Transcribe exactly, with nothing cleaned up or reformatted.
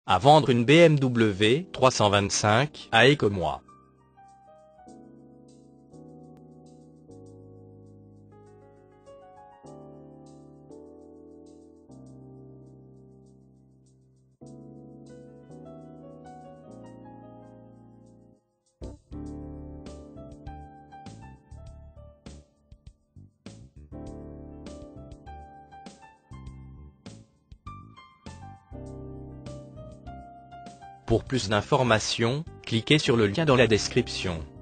À vendre une B M W trois cent vingt-cinq à Écomois. Pour plus d'informations, cliquez sur le lien dans la description.